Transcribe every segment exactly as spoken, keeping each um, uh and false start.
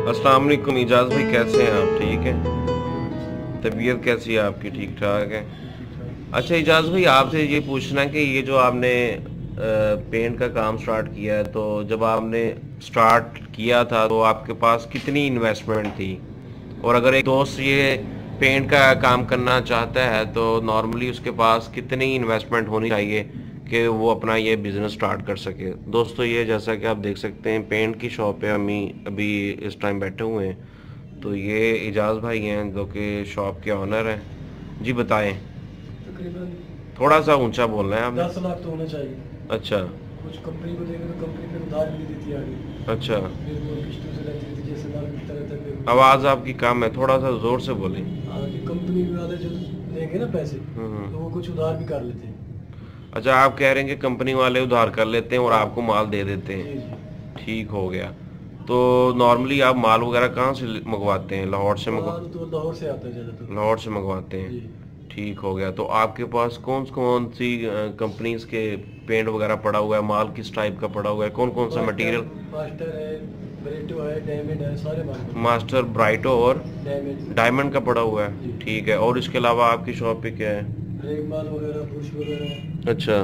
अस्सलाम वालेकुम इजाज़ भाई, कैसे हैं आप? ठीक हैं? तबीयत कैसी है आपकी? ठीक ठाक है। अच्छा इजाज़ भाई, आपसे ये पूछना है कि ये जो आपने पेंट का काम स्टार्ट किया है, तो जब आपने स्टार्ट किया था तो आपके पास कितनी इन्वेस्टमेंट थी? और अगर एक दोस्त ये पेंट का काम करना चाहता है तो नॉर्मली उसके पास कितनी इन्वेस्टमेंट होनी चाहिए कि वो अपना ये बिज़नेस स्टार्ट कर सके? दोस्तों, ये जैसा कि आप देख सकते हैं पेंट की शॉप पे हम अभी इस टाइम बैठे हुए हैं। तो ये इजाज़ भाई हैं जो कि शॉप के ऑनर हैं। जी बताएं। तकरीबन थोड़ा सा ऊंचा बोलना है आपने। दस लाख तो होना चाहिए। अच्छा कुछ कंपनी को देंगे तो कंपनी फिर उधार भी देती है आगे, अच्छा। फिर वो किस्तों से लेती थी, जैसे माल बिकता रहता है फिर आवाज़ आपकी कम है, थोड़ा सा ज़ोर से बोलें। आगे कंपनी वाले जो लेंगे ना पैसे, हम्म तो वो कुछ उधार भी कर लेते हैं। अच्छा, आप कह रहे हैं कि कंपनी वाले उधार कर लेते हैं और आपको माल दे देते जी हैं। जी। ठीक हो गया। तो नॉर्मली आप माल वगैरह कहाँ से मंगवाते हैं? लाहौर से मंगवा माल तो लाहौर से आता है ज़्यादातर। लाहौर से मंगवाते हैं। जी। ठीक हो गया। तो आपके पास कौन कौन सी कंपनीज के पेंट वगैरह पड़ा हुआ है? माल किस टाइप का पड़ा हुआ है? कौन कौन सा मास्टर मटेरियल? मास्टर है, ब्रेटो है, डायमंड है, सारे माल पड़े हैं। मास्टर, ब्राइटो और डायमंड। डायमंड का पड़ा हुआ है। जी। ठीक है। और इसके अलावा आपकी शॉप पे क्या है? रेग माल वगैरह, बुश वगैरह, अच्छा,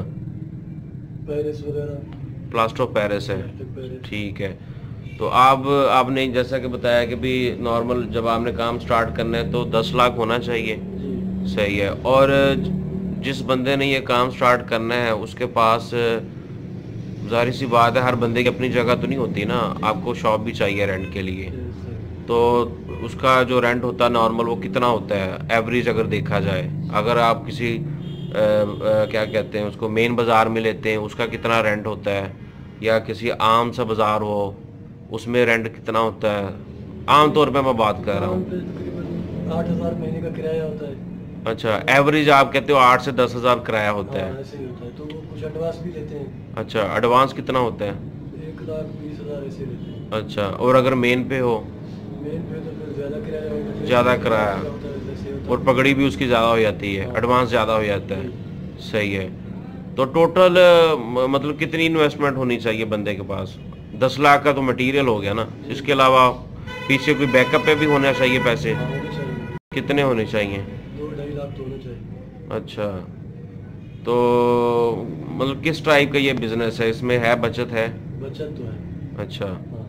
पेरिस वगैरह। प्लास्टर ऑफ पेरिस है। Plastic Paris. ठीक है। तो आप आपने जैसा कि बताया कि भी नॉर्मल जब आपने काम स्टार्ट करना है तो दस लाख होना चाहिए। जी। सही है। और जिस बंदे ने ये काम स्टार्ट करना है उसके पास जाहिर सी बात है हर बंदे की अपनी जगह तो नहीं होती ना, आपको शॉप भी चाहिए रेंट के लिए। जी सर। तो उसका जो रेंट होता है नॉर्मल वो कितना होता है एवरेज अगर देखा जाए? अगर आप किसी आ, आ, क्या कहते हैं उसको, मेन बाज़ार में लेते हैं, उसका कितना रेंट होता है? या किसी आम सा बाज़ार हो उसमें रेंट कितना होता है? आम तौर पे मैं बात कर रहा दुकान पे हूँ। तकरीबन आठ हजार महीने का किराया होता है। अच्छा, तो एवरेज आप कहते हो आठ से दस हज़ार किराया होता हाँ है? ऐसे ही होता है, तो वो कुछ एडवांस भी देते हैं। अच्छा, एडवांस कितना होता है? एक लाख बीस हजार ऐसे देते हैं। अच्छा, और अगर मेन पे हो? मेन पे तो फिर ज़्यादा किराया होगा, जैसे ज़्यादा जैसे किराया, काम पूरा होता है वैसे होता और है। पगड़ी भी उसकी ज़्यादा हो जाती है, हाँ एडवांस ज़्यादा हो जाता है। जी। सही है। तो टोटल मतलब कितनी इन्वेस्टमेंट होनी चाहिए बंदे के पास? दस लाख का तो मटेरियल हो गया ना, जी इसके अलावा पीछे कोई बैकअप पे भी होना चाहिए पैसे? हाँ होने चाहिए। कितने होने चाहिए? दो ढाई लाख तो होने चाहिए। अच्छा। तो मतलब किस टाइप का ये बिजनेस है, इसमें है बचत है? बचत तो है। अच्छा, हाँ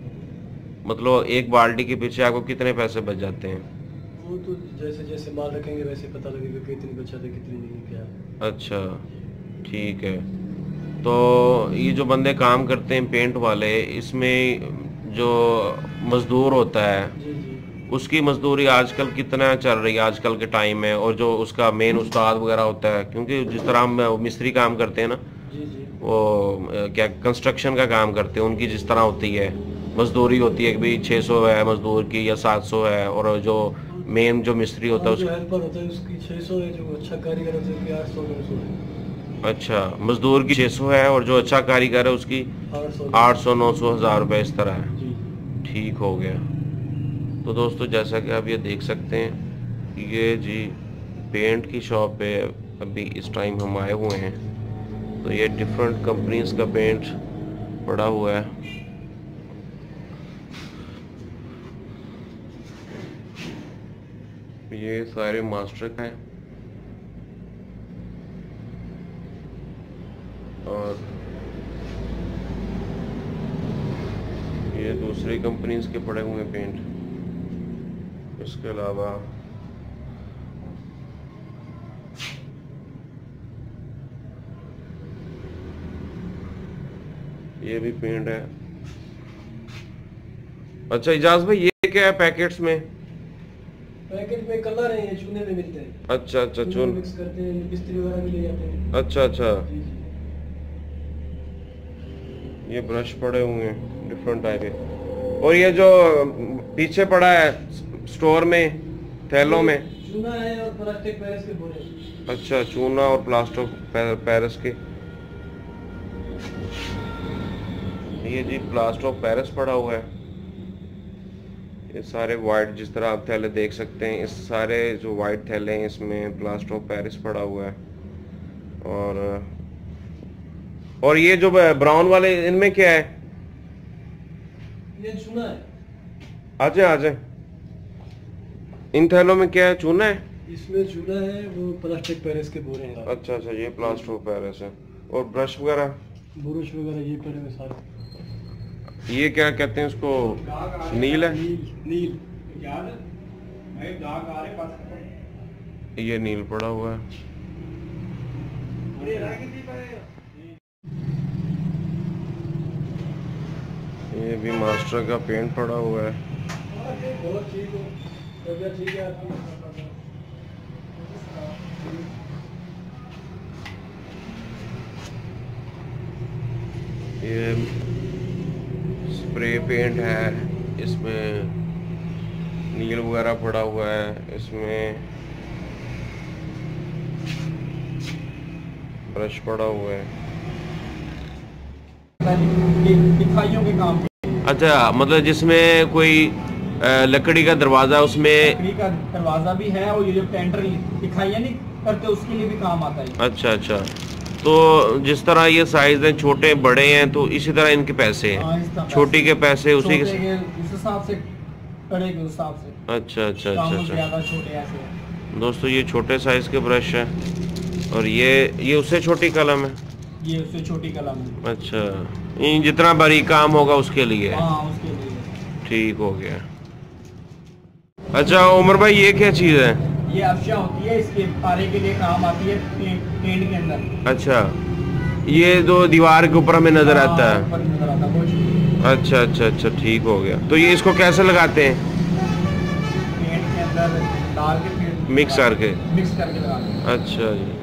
मतलब एक बाल्टी के पीछे आपको कितने पैसे बच जाते हैं? वो तो जैसे जैसे माल रखेंगे वैसे पता लगेगा कितनी बचत है कितनी नहीं, क्या है। अच्छा, ठीक है। तो ये जो बंदे काम करते हैं पेंट वाले, इसमें जो मजदूर होता है जी जी। उसकी मजदूरी आजकल कितना चल रही है आजकल के टाइम में? और जो उसका मेन उस्ताद वगैरह होता है, क्योंकि जिस तरह हम मिस्त्री काम करते हैं ना, जी जी। वो अ, क्या कंस्ट्रक्शन का काम करते हैं, उनकी जिस तरह होती है मजदूरी होती है कि भाई छः सौ है मजदूर की या सात सौ है, और जो मेन जो मिस्त्री होता हाँ है जो उसकी। हेल्पर होता है उसकी छः सौ है, जो अच्छा कारीगर होता है उसकी आठ सौ नौ सौ है। अच्छा, मजदूर की छः सौ है और जो अच्छा कारीगर है उसकी आठ सौ आठ सौ नौ सौ हज़ार रुपये इस तरह है। जी। ठीक हो गया। तो दोस्तों, जैसा कि आप ये देख सकते हैं, ये जी पेंट की शॉप पे अभी इस टाइम हम आए हुए हैं। तो ये डिफरेंट कंपनीज का पेंट पड़ा हुआ है। ये सारे मास्टर हैं और ये दूसरी कंपनीज के पड़े हुए हैं पेंट। इसके अलावा ये भी पेंट है। अच्छा इजाज भाई, ये क्या है पैकेट्स में? पैकेट में कलर है, ये चूने में मिलते हैं। अच्छा अच्छा, चूने चून। मिक्स करते हैं, मिस्त्री वगैरह भी ले जाते हैं। अच्छा अच्छा, जी जी। ये ब्रश पड़े हुए हैं डिफरेंट टाइप के। और ये जो पीछे पड़ा है स्टोर में थैलों में? चूना है और प्लास्टिक पेरिस के बोरे। अच्छा, चूना और प्लास्टर पेरिस के। ये जी प्लास्टर ऑफ पेरिस पड़ा हुआ है। ये सारे वाइट, जिस तरह आप थैले देख सकते हैं, इस सारे जो वाइट थैले हैं इसमें प्लास्टर ऑफ पेरिस पड़ा हुआ है। और और ये जो ब्राउन वाले, इनमें क्या है? ये चूना है। आ जाए आ जाए। इन थैलों में क्या है, चूना है? इसमें चूना है, वो प्लास्टिक पेरिस के बोरे हैं। अच्छा अच्छा, ये प्लास्टर ऑफ पेरिस है। और ब्रश वगैरह? ब्रश वगैरह ये पड़े हुए सारे। ये क्या कहते हैं उसको, नील है? नील नील ये नील पड़ा हुआ है। ये भी मास्टर का पेंट पड़ा हुआ है। ये स्प्रे पेंट है, इसमें नील वगैरह पड़ा हुआ है, इसमें ब्रश पड़ा हुआ है। दिखाइयों के काम। अच्छा, मतलब जिसमें कोई लकड़ी का दरवाजा, उसमें लकड़ी का दरवाजा भी है, और ये जो टेंडर दिखाइए नहीं करते उसके लिए भी काम आता है। अच्छा अच्छा, तो जिस तरह ये साइज है, छोटे बड़े हैं, तो इसी तरह इनके पैसे हैं। छोटी के पैसे उसी के हिसाब से, बड़े के हिसाब से। अच्छा अच्छा अच्छा अच्छा। छोटे ऐसे दोस्तों ये छोटे साइज के ब्रश है, और ये ये उससे छोटी कलम है। ये उससे छोटी कलम है। अच्छा, ये जितना बारीक काम होगा उसके लिए। हाँ, उसके लिए। ठीक हो गया। अच्छा उमर भाई, ये क्या चीज़ है? ये अफशा होती है, इसके पारे के लिए काम आती है, पेंट के अंदर। अच्छा, ये जो दीवार के ऊपर हमें नजर आता है। ऊपर नजर आता है वो। अच्छा अच्छा अच्छा, ठीक हो गया। तो ये इसको कैसे लगाते हैं? पेंट के अंदर डाल के, मिक्स करके? मिक्स करके लगाते हैं। अच्छा जी।